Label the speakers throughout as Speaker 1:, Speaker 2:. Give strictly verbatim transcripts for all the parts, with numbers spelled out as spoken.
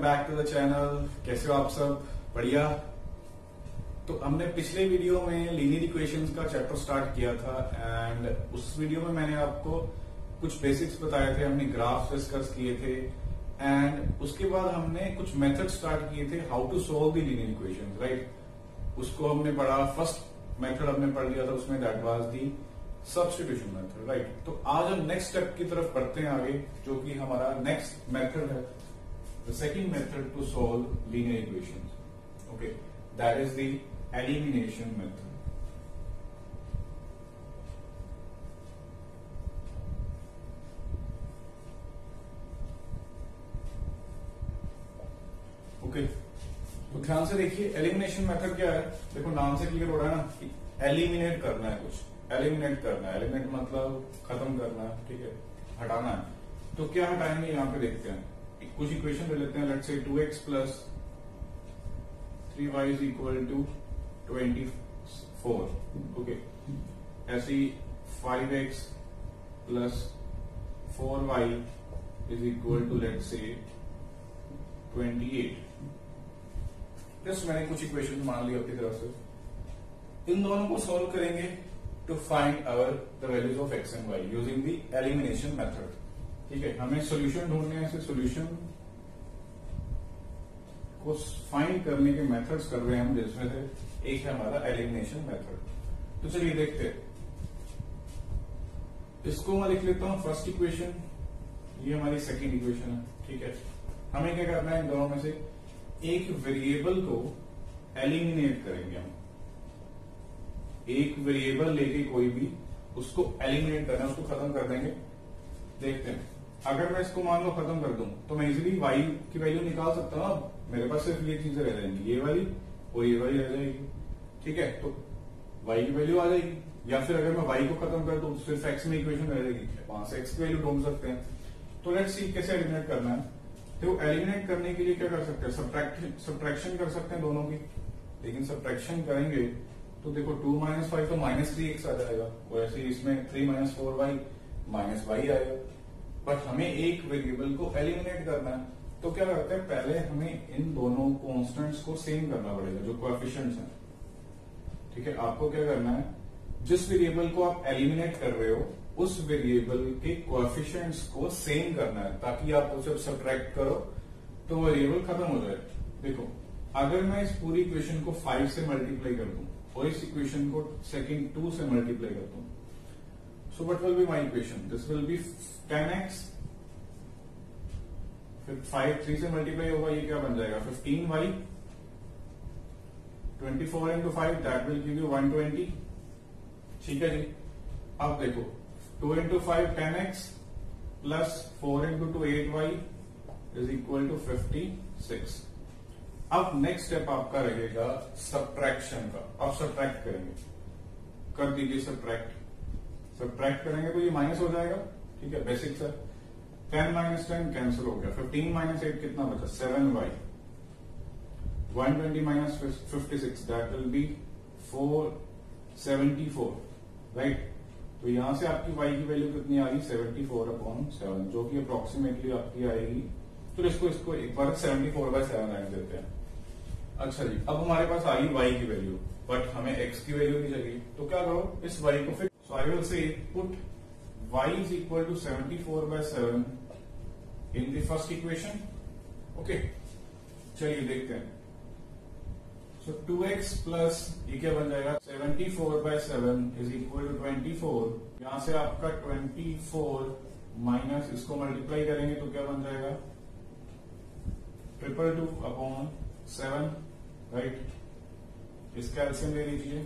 Speaker 1: Back to the channel. कैसे हो आप सब? बढ़िया। तो हमने पिछले वीडियो में लीनियर इक्वेशंस का चैप्टर स्टार्ट किया था एंड उस वीडियो में मैंने आपको कुछ बेसिक्स बताए थे, हमने ग्राफ्स डिस्कस किए थे एंड उसके बाद हमने कुछ मेथड स्टार्ट किए थे how to solve the linear equations, right. उसको हमने पढ़ा, फर्स्ट मेथड हमने पढ़ लिया था उसमें, that was the substitution method, right. तो आज हम नेक्स्ट स्टेप की तरफ बढ़ते हैं आगे, जो कि हमारा नेक्स्ट मेथड है, the second method to solve linear equations. Okay, that is the elimination method. Okay, तो ध्यान से देखिए, एलिमिनेशन मेथड क्या है। देखो नाम से क्लियर हो रहा है ना कि एलिमिनेट करना है, कुछ एलिमिनेट करना है। एलिमिनेट मतलब खत्म करना है, ठीक है, हटाना है। तो क्या हटाएंगे यहाँ पे देखते हैं। कुछ इक्वेशन ले लेते हैं। Let's say two x plus three y is equal to twenty four. Okay, ऐसी five x plus four y is equal to let's say twenty eight. Just मैंने कुछ इक्वेशन मान ली अपनी तरफ से। इन दोनों को सॉल्व करेंगे to find our the values of x and y using the elimination method. ठीक है, हमें सॉल्यूशन ढूंढने हैं। ऐसे सॉल्यूशन को फाइंड करने के मेथड्स कर रहे हैं हम, जिसमें से एक है हमारा एलिमिनेशन मेथड। तो चलिए देखते हैं। इसको मैं लिख लेता हूं फर्स्ट इक्वेशन, ये हमारी सेकेंड इक्वेशन है। ठीक है, हमें क्या करना है, इन दोनों में से एक वेरिएबल को एलिमिनेट करेंगे हम। एक वेरिएबल लेके कोई भी उसको एलिमिनेट करना है, उसको खत्म कर देंगे। देखते हैं, अगर मैं इसको मान लो खत्म कर दूं तो मैं इजीली y की वैल्यू निकाल सकता हूं। अब मेरे पास सिर्फ ये चीजें रह जाएंगी, ये वाली और ये वाली रह जाएगी। ठीक है, तो y की वैल्यू आ जाएगी। या फिर अगर मैं y को खत्म कर दूं तो सिर्फ x में इक्वेशन रह जाएगी, वहां से x की वैल्यू ढूंढ सकते हैं। तो लेट्स सी कैसे एलिमिनेट करना है। तो एलिमिनेट करने के लिए क्या कर सकते हैं, सब्ट्रैक्ट सब्ट्रैक्शन कर सकते हैं दोनों की। लेकिन सब्ट्रैक्शन करेंगे तो देखो टू माइनस फाइव तो माइनस थ्री एक्स आ जाएगा, वैसे इसमें three minus four y minus y आएगा। बट हमें एक वेरिएबल को एलिमिनेट करना है, तो क्या करते हैं, पहले हमें इन दोनों कॉन्स्टेंट्स को सेम करना पड़ेगा, जो कोएफिशिएंट्स हैं। ठीक है, आपको क्या करना है, जिस वेरिएबल को आप एलिमिनेट कर रहे हो उस वेरिएबल के कोएफिशिएंट्स को सेम करना है, ताकि आप उसे सब्ट्रैक्ट करो तो वेरिएबल खत्म हो जाए। देखो, अगर मैं इस पूरी इक्वेशन को फाइव से मल्टीप्लाई कर दूं और इस इक्वेशन को सेकंड टू से मल्टीप्लाई कर दूं, so what will be my equation, this will be ten x, फिर फाइव थ्री से मल्टीप्लाई होगा, ये क्या बन जाएगा, fifteen y. Twenty four into five that will give you one twenty. ठीक है जी, अब देखो two into five ten x plus four into two eight y is equal to fifty six. अब नेक्स्ट स्टेप आपका रहेगा सब्ट्रैक्शन का। अब सब्ट्रैक्ट करेंगे, कर दीजिए सब्ट्रैक्ट। सब्ट्रैक्ट करेंगे तो ये माइनस हो जाएगा। ठीक है, बेसिक है। टेन माइनस टेन कैंसिल हो गया, फिफ्टीन माइनस एट कितना बचा, seven y. One twenty minus fifty six that will be four seventy four, right. तो यहां से आपकी y की वैल्यू कितनी आ गई, सेवेंटी फोर अपॉन सेवन, जो कि अप्रोक्सीमेटली आपकी आएगी। तो इसको इसको एक बार सेवेंटी फोर बाय सेवन आने देते हैं। अच्छा जी, अब हमारे पास आ गई y की वैल्यू, बट हमें x की वैल्यू नहीं चाहिए। तो क्या करो, इस y को फिर so I will say put y is equal to seventy four by seven in the first equation. Okay, चलिए देखते हैं। सो टू एक्स प्लस ये क्या बन जाएगा, seventy four by seven is equal to twenty four. यहां से आपका ट्वेंटी फोर माइनस इसको मल्टीप्लाई करेंगे तो क्या बन जाएगा, triple two upon seven, right. इसका एलसीएम ले लीजिए,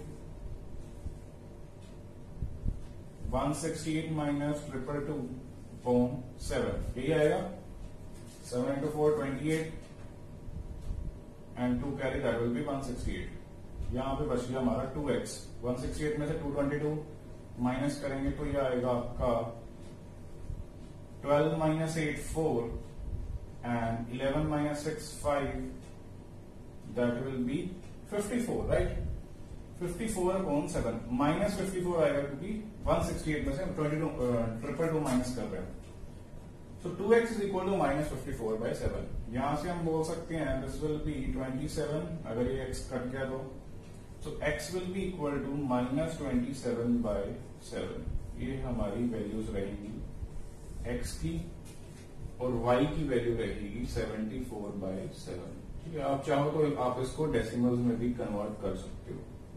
Speaker 1: one sixty eight minus triple two upon seven, यही आएगा। Seven into four twenty eight and two carry that will be one sixty eight. यहां पे बच गया हमारा two x. One sixty eight में से टू ट्वेंटी टू माइनस करेंगे तो ये आएगा आपका twelve minus eight four and eleven minus six five, that will be fifty four, right. Fifty four upon seven minus fifty four आएगा, क्योंकि one sixty eight में से twenty two triple two minus कर रहे हैं। So two x is equal to minus fifty four by seven. यहां से हम बोल सकते हैं this will be twenty seven. अगर ये x कट गया तो सो x will be equal to minus twenty seven by seven. ये हमारी वैल्यूज रहेंगी x की और y की वैल्यू रहेगी सेवेंटी फोर बाई सेवन. ठीक है, आप चाहो तो आप इसको डेसिमल्स में भी कन्वर्ट कर सकते हो.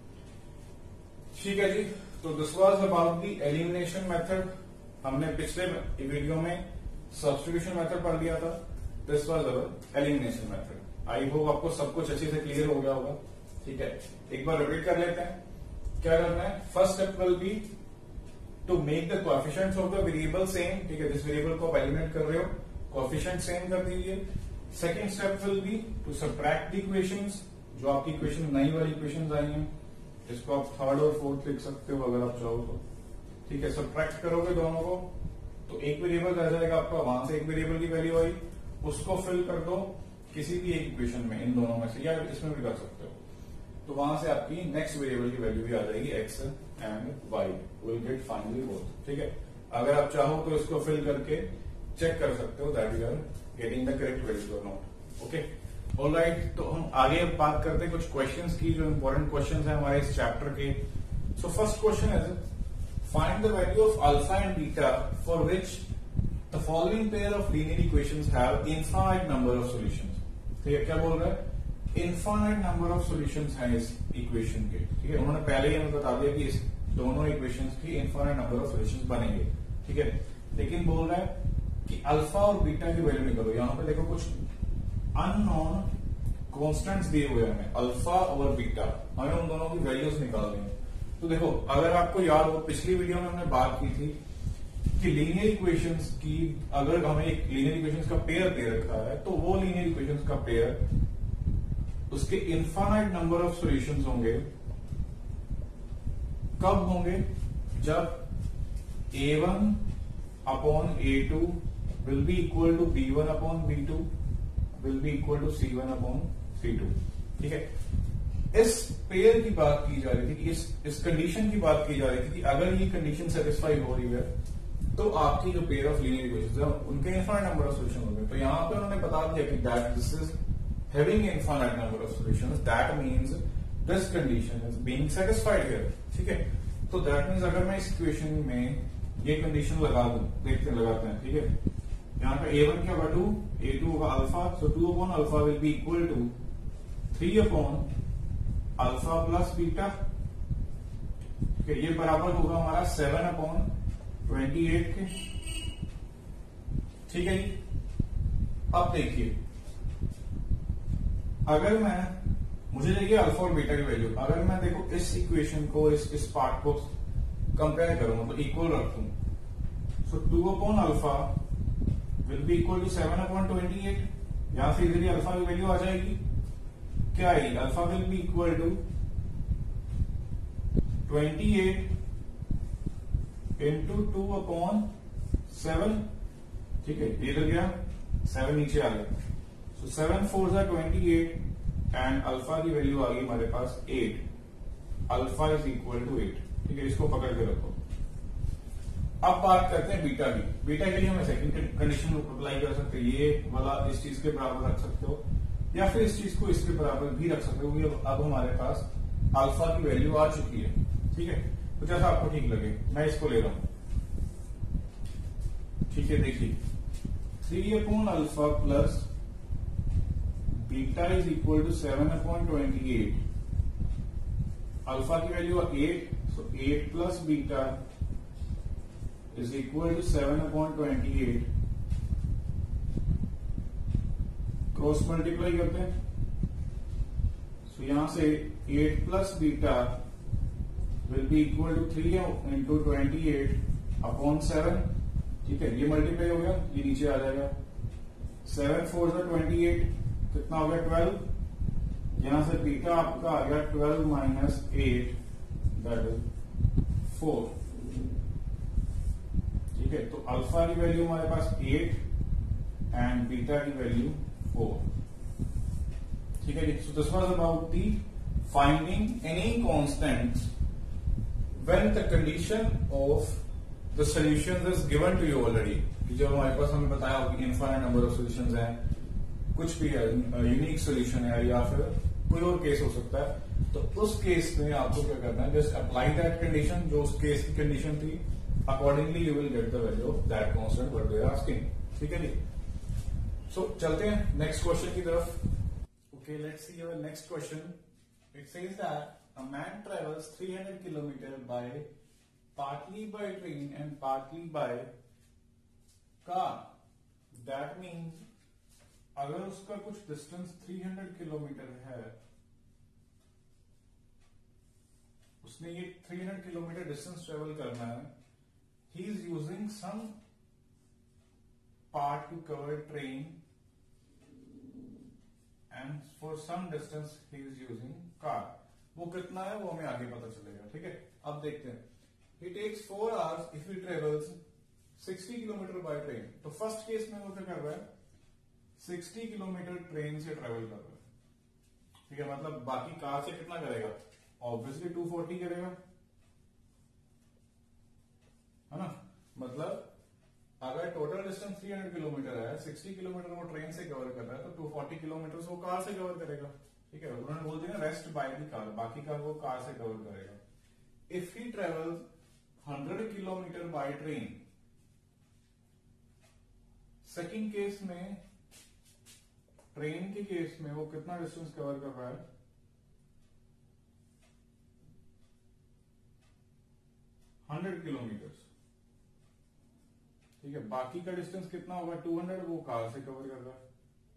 Speaker 1: ठीक है जी, तो this was about the elimination method. हमने पिछले वीडियो में सब्स्टिट्यूशन मेथड पढ़ लिया था. This was our elimination method. I hope आपको सब कुछ अच्छे से क्लियर हो गया होगा. ठीक है, एक बार रिपीट कर लेते हैं. क्या करना है? First step will be to make the coefficients of the variable same. ठीक है, जिस वेरिएबल को आप एलिमिनेट कर रहे हो कोएफिशिएंट सेम कर दीजिए. Second step will be to subtract the equations. जो आपकी इक्वेशन नई वाली इक्वेशंस आई हैं इसको आप थर्ड और फोर्थ लिख सकते हो अगर आप चाहो तो. ठीक है, सबट्रैक्ट करोगे दोनों को तो एक वेरिएबल रह जाएगा आपका. वहां से एक वेरिएबल की वैल्यू आई, उसको फिल कर दो किसी भी एक इक्वेशन में, इन दोनों में से, या इसमें भी कर सकते हो. तो वहां से आपकी नेक्स्ट वेरिएबल की वैल्यू भी आ जाएगी x and y. Will get finally both. ठीक है, अगर आप चाहो तो इसको फिल करके चेक कर सकते हो that you are getting the correct value और नॉट. Okay, alright. तो हम आगे बात करते हैं कुछ क्वेश्चंस की जो इंपॉर्टेंट क्वेश्चंस हैं हमारे इस चैप्टर के. So first question is find the value of alpha and beta for which the following pair of linear equations have infinite number of solutions. ठीक है, क्या बोल रहा है? इनफाइनाइट नंबर ऑफ सॉल्यूशंस हैं इस इक्वेशन के. ठीक है, उन्होंने पहले ही हमें बता दिया कि इस दोनों इक्वेशंस की इनफाइनाइट नंबर ऑफ सॉल्यूशंस बनेंगे. ठीक है, लेकिन बोल रहा है कि अल्फा और बीटा की वैल्यू निकालो. यहां पे देखो कुछ अननोन कॉन्स्टेंट्स दिए हुए हमें, अल्फा और बीटा. हमें उन दोनों की वैल्यूज निकालनी है. तो देखो, अगर आपको याद हो पिछली वीडियो में हमने बात की थी कि लीनियर इक्वेशंस की, अगर हमें एक लीनियर इक्वेशंस का पेयर दे रखा है तो वो लीनियर इक्वेशंस का पेयर उसके इनफाइनाइट नंबर ऑफ सॉल्यूशंस होंगे. कब होंगे? जब A one upon A two will be equal to B one upon B two will be equal to C one upon C two. ठीक है, इस पेयर की बात की जा रही थी कि इस इस कंडीशन की बात की जा रही थी कि अगर ये कंडीशन सेटिस्फाई हो रही है तो आपकी जो पेयर ऑफ लीनियर इक्वेशंस है उनके इनफाइनाइट नंबर ऑफ सॉल्यूशन होंगे. तो यहां पे उन्होंने बता दिया कि that this is having infinite number of solutions. That means this condition is being satisfied here. ठीक है, तो दैट मींस अगर मैं इस इक्वेशन में ये कंडीशन लगा दूं, देखते हैं लगाते हैं. ठीक है, यहाँ पे ए वन क्या होगा? टू. ए टू होगा alpha. So two upon alpha will be equal to three upon alpha plus beta. ये बराबर होगा हमारा सेवन अपॉन ट्वेंटी एट के. ठीक है जी, अब देखिए, अगर मैं मुझे चाहिए अल्फा और बीटा की वैल्यू. अगर मैं देखो इस इक्वेशन को इस इस पार्ट को कंपेयर करूं तो इक्वल रखूं. So two upon alpha will be equal to seven upon twenty eight. यहां से इधर अल्फा की वैल्यू आ जाएगी. क्या आएगी? Alpha will be equal to twenty eight into two upon seven. ठीक है, ये लग गया, सेवन नीचे आ गया. सो सेवन फोर जा ट्वेंटी एट एंड अल्फा की वैल्यू आ गई हमारे पास eight. Alpha is equal to eight. ठीक है, इसको पकड़ के रखो. अब बात करते हैं बीटा की. बीटा के लिए हम सेकंड कंडीशन अप्लाई कर सकते हैं. ये वाला इस चीज के बराबर रख सकते हो या फिर इस चीज को इसके बराबर भी रख सकते हो क्योंकि अब हमारे पास अल्फा की वैल्यू आ चुकी है. ठीक है, तो जैसा आपको ठीक लगे. मैं इसको ले रहा हूं. ठीक है, देखिए three upon alpha plus beta is equal to seven upon twenty eight. Alpha की value eight. So eight plus beta is equal to seven upon twenty eight. Cross multiply करते हैं. सो so, यहां से eight plus beta will be equal to three into twenty eight upon seven. ठीक है, ये multiply हो गया, ये नीचे आ जाएगा. सेवन फोर से ट्वेंटी एट कितना हो गया? ट्वेल्व. यहां से बीटा आपका आ गया twelve minus eight that is four. ठीक है, तो अल्फा की वैल्यू हमारे पास एट एंड बीटा की वैल्यू फोर. ठीक है, so this was about the finding any constants when the condition of the solutions is given to you already, कि जो हमारे पास हमें बताया हो कि इनफाइनाइट नंबर ऑफ सॉल्यूशंस हैं, कुछ भी है, यूनिक सॉल्यूशन है या फिर कोई और केस हो सकता है, तो उस केस में आपको क्या करना है, जस्ट अप्लाई दैट कंडीशन, जो उस केस की कंडीशन थी, accordingly you will get the value of that constant what they are asking. ठीक है जी। सो so, चलते हैं नेक्स्ट क्वेश्चन की तरफ। Okay, let's see our next question. It says that a man travels three hundred kilometre by partly by train and partly by car. That means अगर उसका कुछ distance three hundred kilometre है, उसने ये three hundred kilometre distance travel करना है, he is using some part to cover train and for some distance he is using car. वो कितना है वो हमें आगे पता चलेगा। ठीक है, अब देखते हैं। He takes four hours if he travels sixty kilometre by train. तो फर्स्ट केस में वो क्या कर रहा है, sixty किलोमीटर ट्रेन से ट्रेवल कर रहा है। ठीक है, मतलब बाकी कार से कितना करेगा, ऑब्वियसली two forty करेगा, है ना। मतलब अगर total distance three hundred kilometre है, sixty किलोमीटर वो ट्रेन से कवर कर रहा है, तो two forty किलोमीटर वो कार से कवर करेगा। ठीक है, उन्होंने बोल दिया रेस्ट बाय द कार, बाकी का वो कार से कवर करेगा। If he travels one hundred kilometre by train, second case में, ट्रेन के केस में वो कितना डिस्टेंस कवर कर रहा है, one hundred किलोमीटर। ठीक है, बाकी का डिस्टेंस कितना होगा, two hundred, वो कार से कवर कर रहा है।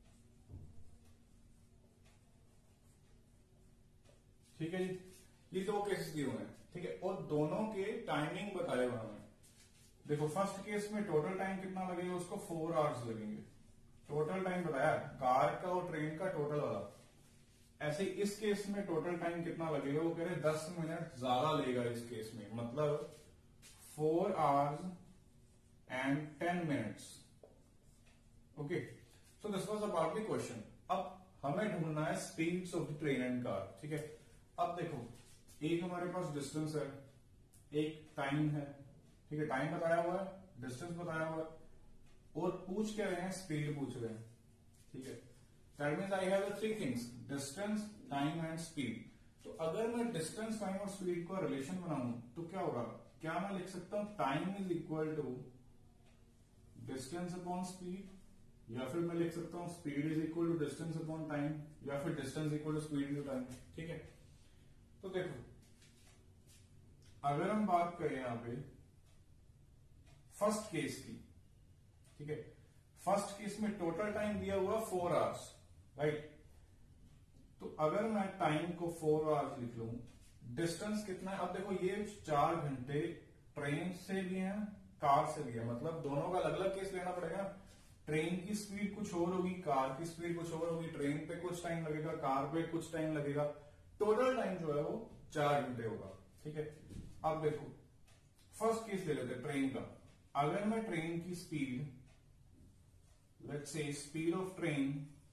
Speaker 1: ठीक है जी, ये दो केसेस दिए हुए हैं। ठीक है, और दोनों के टाइमिंग बताए हुए हमें। देखो फर्स्ट केस में टोटल टाइम कितना लगेगा, उसको फोर आवर्स लगेंगे। टोटल टाइम बताया कार का और ट्रेन का टोटल वाला। ऐसे इस केस में टोटल टाइम कितना लगेगा, वो कह रहे दस मिनट ज्यादा लेगा इस केस में, मतलब four hours and ten minutes. Okay, so this was about the question. अब हमें ढूंढना है speeds of the train and car. ठीक है, अब देखो एक हमारे पास डिस्टेंस है, एक टाइम है। ठीक है, टाइम बताया हुआ है, डिस्टेंस बताया हुआ है, और पूछ क्या रहे हैं, स्पीड पूछ रहे हैं। ठीक है, that means I have three things, distance, time and speed. तो अगर मैं डिस्टेंस, टाइम और स्पीड का रिलेशन बनाऊं तो क्या होगा, क्या मैं लिख सकता हूं time is equal to distance upon speed, या फिर मैं लिख सकता हूं speed is equal to distance upon time, या फिर distance equal to speed into time. ठीक है, तो देखो अगर हम बात करें यहां पे फर्स्ट केस की, ठीक है, फर्स्ट केस में टोटल टाइम दिया हुआ फोर आवर्स, राइट। तो अगर मैं टाइम को फोर आवर्स लिख लूं, डिस्टेंस कितना है, अब देखो ये चार घंटे ट्रेन से भी है, कार से भी है, मतलब दोनों का अलग अलग केस लेना पड़ेगा। ट्रेन की स्पीड कुछ और होगी, कार की स्पीड कुछ और होगी, ट्रेन पे कुछ टाइम लगेगा, कार पे कुछ टाइम लगेगा, टोटल टाइम जो है वो चार घंटे होगा। ठीक है, अब देखो फर्स्ट केस ले लेते हैं ट्रेन का। अगर मैं ट्रेन की speed, let's say speed of train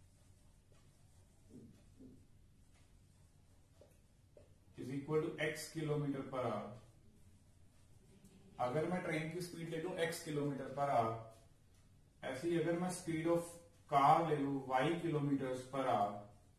Speaker 1: is equal to x kilometre per hour, अगर मैं ट्रेन की स्पीड ले लू एक्स किलोमीटर पर आवर, ऐसे ही अगर मैं स्पीड ऑफ कार ले लू वाई किलोमीटर पर आवर।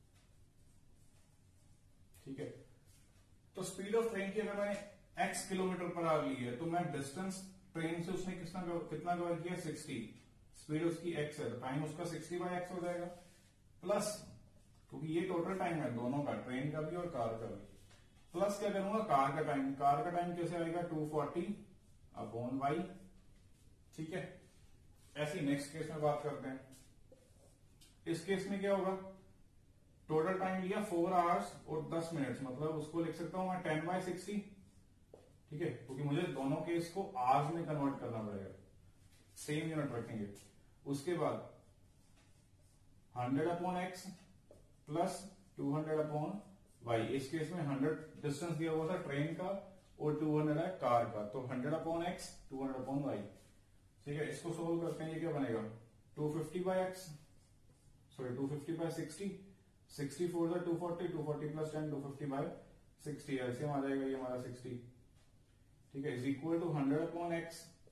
Speaker 1: ठीक है, तो स्पीड ऑफ ट्रेन की अगर मैंने x किलोमीटर पर आवर ली है, तो मैं डिस्टेंस ट्रेन से उसने कितना कितना कवर किया, सिक्सटी। स्पीड उसकी x है, तो टाइम उसका सिक्सटी बाई एक्स हो जाएगा, प्लस क्योंकि ये टोटल टाइम है दोनों का, ट्रेन का भी और कार का भी, प्लस क्या करूंगा कार का टाइम। कार का टाइम कैसे आएगा, टू फोर्टी अपॉन वाई। ठीक है, ऐसे नेक्स्ट केस में बात करते हैं। इस केस में क्या होगा, टोटल टाइम लिया फोर आवर्स और दस मिनट, मतलब उसको लिख सकता हूं मैं टेन बाई सिक्सटी। ठीक है, क्योंकि मुझे दोनों केस को आवर्स में कन्वर्ट करना पड़ेगा, सेम यूनिट रखेंगे। उसके बाद hundred upon x plus two hundred upon y. इस केस में हंड्रेड डिस्टेंस दिया हुआ था ट्रेन का और टू हंड्रेड है कार का, तो hundred upon x, two hundred upon y. ठीक है, इसको सोल्व करते हैं, ये क्या बनेगा, two fifty by x, sorry two fifty by sixty, sixty four था two forty, two forty plus ten, two fifty by sixty, ऐसे आ जाएगा ये हमारा सिक्सटी। ठीक है, is equal to hundred upon x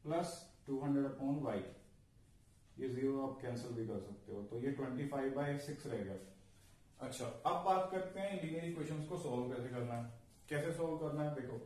Speaker 1: plus two hundred upon y, ये zero आप कैंसिल भी कर सकते हो, तो ये ट्वेंटी फाइव बाई सिक्स रह गया। अच्छा, अब बात करते हैं लीनियर इक्वेशंस को सॉल्व कैसे करना है। कैसे सॉल्व करना है, देखो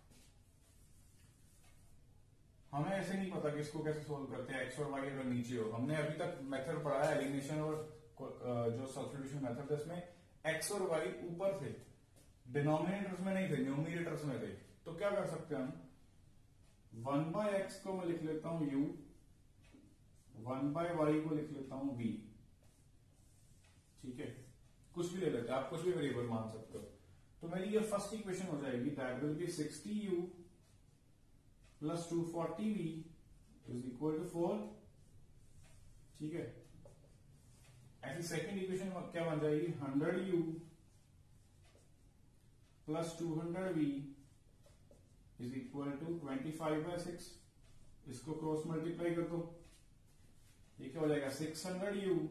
Speaker 1: हमें ऐसे नहीं पता कि इसको कैसे सोल्व करते हैं, एक्स और वाई अगर नीचे हो। हमने अभी तक मेथड पढ़ा है एलिमिनेशन और जो सब्स्टिट्यूशन मेथड है, इसमें एक्स और वाई ऊपर थे, डिनोमिनेटर्स में नहीं थे, न्यूमरेटर्स में थे। तो क्या कर सकते हैं हम, वन बाय एक्स को मैं लिख लेता हूं यू, वन बाय वाई को लिख लेता हूं वी। ठीक है, कुछ भी ले लेते हैं, आप कुछ भी वेरिएबल मान सकते हो। तो मेरी ये फर्स्ट इक्वेशन हो जाएगी, that will be sixty u plus two forty v is equal to four. ठीक है, ऐसी सेकेंड इक्वेशन क्या बन जाएगी, hundred u plus two hundred v is equal to twenty five by six. इसको क्रॉस मल्टीप्लाई कर दो, ये क्या हो जाएगा, six hundred u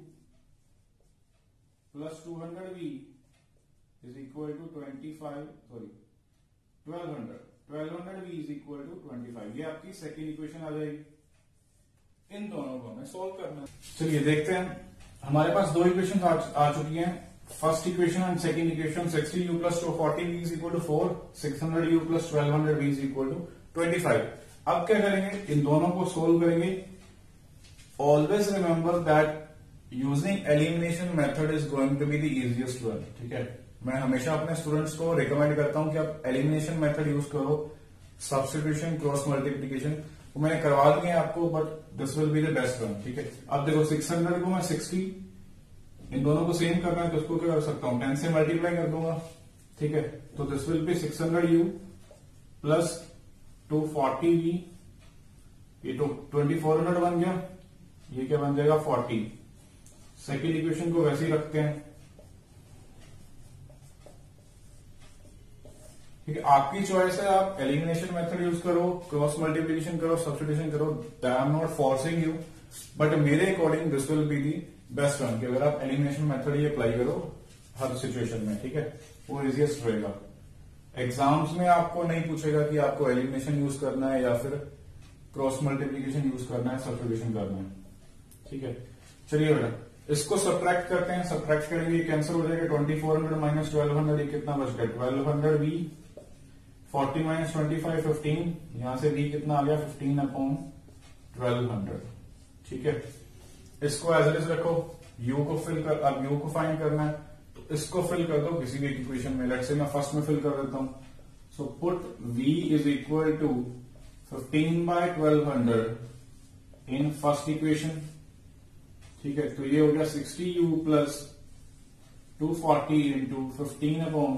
Speaker 1: plus two hundred v is equal to twenty five sorry twelve hundred twelve hundred v is equal to twenty five. ये आपकी second equation आ जाएगी। इन दोनों को हमें सॉल्व करना है। चलिए देखते हैं, हमारे पास दो इक्वेशन आ, आ चुकी हैं, first equation and second equation. Sixty u plus two forty v is equal to four, six hundred u plus twelve hundred v is equal to twenty five. अब क्या करेंगे, इन दोनों को सोल्व करेंगे। Always remember that using elimination method is going to be the easiest one. ठीक है, मैं हमेशा अपने स्टूडेंट्स को रिकमेंड करता हूं कि आप एलिमिनेशन मेथड यूज करो, सब्स्टिट्यूशन, क्रॉस मल्टीप्लिकेशन, वो मैंने करवा दिए आपको, but this will be the best one. ठीक है, अब देखो सिक्स हंड्रेड को मैं सिक्सटी, इन दोनों को सेम करना है तो उसको क्या कर सकता हूं, टेन से मल्टीप्लाई कर दूंगा। ठीक है, तो this will be six hundred u plus two forty v, ये तो ट्वेंटी फोर हंड्रेड बन गया, ये क्या बन जाएगा फोर्टी। सेकेंड इक्वेशन को वैसे ही रखते हैं। ठीक है, आपकी चॉइस है, आप एलिमिनेशन मेथड यूज करो, क्रॉस मल्टीप्लिकेशन करो, सब्स्टिट्यूशन करो, I am not forcing you, but मेरे according this will be the best one कि अगर आप एलिमिनेशन मेथड ही अप्लाई करो हर सिचुएशन में। ठीक है, वो इजिएस्ट रहेगा। एग्जाम्स में आपको नहीं पूछेगा कि आपको एलिमिनेशन यूज करना है या फिर क्रॉस मल्टीप्लिकेशन यूज करना है, सब्स्टिट्यूशन करना है। ठीक है, चलिए बेटा इसको सब्ट्रैक्ट करते हैं। सब्ट्रैक्ट करेंगे, कैंसिल हो जाएगा, twenty four hundred minus twelve hundred, ये कितना बच गया, twelve hundred v, forty minus twenty five fifteen, यहां से वी कितना आ गया, फिफ्टीन अपॉन ट्वेल्व हंड्रेड। ठीक है, इसको एज इट इज रखो, यू को फिल कर, अब यू को फाइंड करना है तो इसको फिल कर दो किसी भी इक्वेशन में। लेट्स से मैं फर्स्ट में फिल कर देता हूं, so put v is equal to fifteen by twelve hundred in first equation. ठीक है, तो ये हो गया sixty u plus two forty into fifteen upon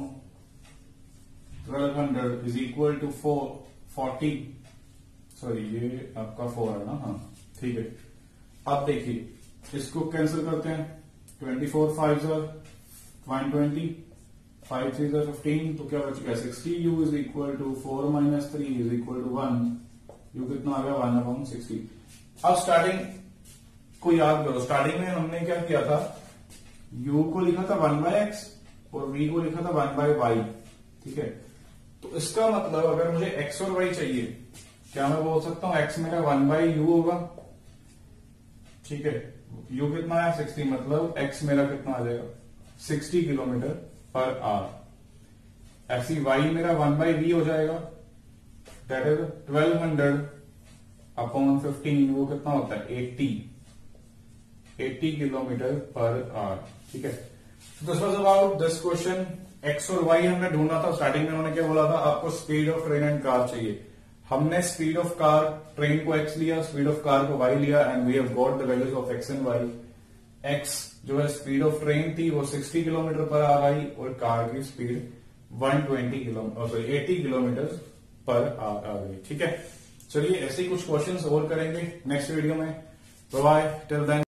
Speaker 1: twelve hundred is equal to four forty, sorry ये आपका फोर है ना, हाँ ठीक है। अब देखिए इसको कैंसिल करते हैं, ट्वेंटी फोर फाइव जार वन ट्वेंटी, फाइव थ्री जार फिफ्टीन, तो क्या बच गया, sixty u is equal to four minus three is equal to one, u कितना आ गया, वन अपॉन सिक्सटी। अब स्टार्टिंग को याद करो, स्टार्टिंग में हमने क्या किया था, u को लिखा था वन बाय एक्स और v को लिखा था वन बाय वाई। ठीक है, तो इसका मतलब अगर मुझे x और y चाहिए, क्या मैं बोल सकता हूं x मेरा वन बाय यू होगा। ठीक है, u कितना है सिक्सटी, मतलब x मेरा कितना आ जाएगा, सिक्सटी किलोमीटर पर आवर। ऐसी y मेरा वन बाय वी हो जाएगा, that is twelve hundred upon fifteen, वो कितना होता है, eighty eighty kilometre per hour. ठीक है, this was about this question. X और वाई हमने ढूंढा था, स्टार्टिंग में उन्होंने क्या बोला था, आपको speed of train and car चाहिए। हमने स्पीड ऑफ कार, ट्रेन को एक्स लिया, स्पीड ऑफ कार को वाई लिया, and we have got the values of x and y. X जो है स्पीड ऑफ ट्रेन थी वो सिक्सटी किलोमीटर पर आवर आई, और कार की speed one twenty kilometre sorry eighty kilometre per hour आ गई। ठीक है, चलिए ऐसे ही कुछ क्वेश्चंस और करेंगे नेक्स्ट वीडियो में। Bye bye, till then.